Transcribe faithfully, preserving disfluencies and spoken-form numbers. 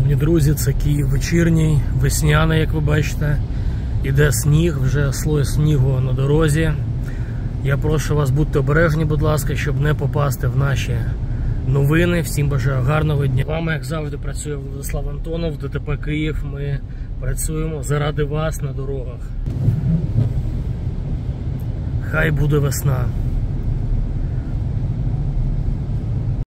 Шановні друзі, це Київ вечірній, весняний, як ви бачите. Іде сніг, вже слой снігу на дорозі. Я прошу вас, будьте обережні, будь ласка, щоб не попасти в наші новини. Всім бажаю гарного дня. З вами, як завжди, працює Владислав Антонов, ДТП Київ. Ми працюємо заради вас на дорогах. Хай буде весна.